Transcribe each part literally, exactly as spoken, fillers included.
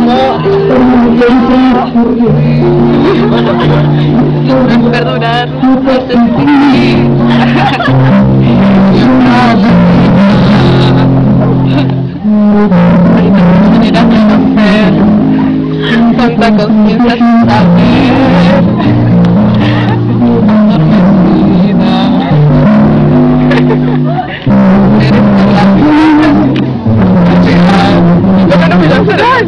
perdurar, no sé si... Manera de conocer, tanta conciencia sin saber, adormecida, eres la vida, pero no me lo será.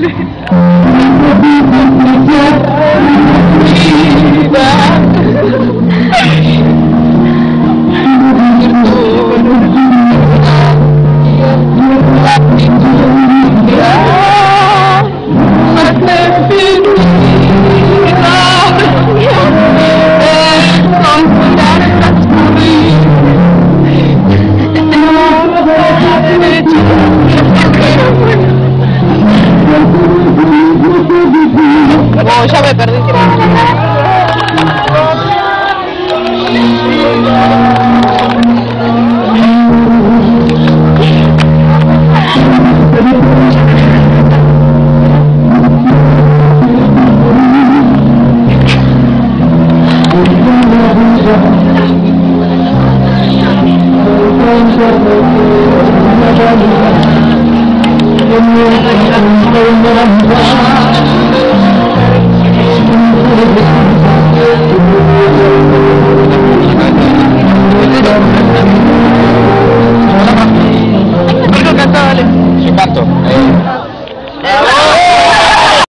Oh, ya me perdí. Algo cantado, dale. Yo canto. Eh.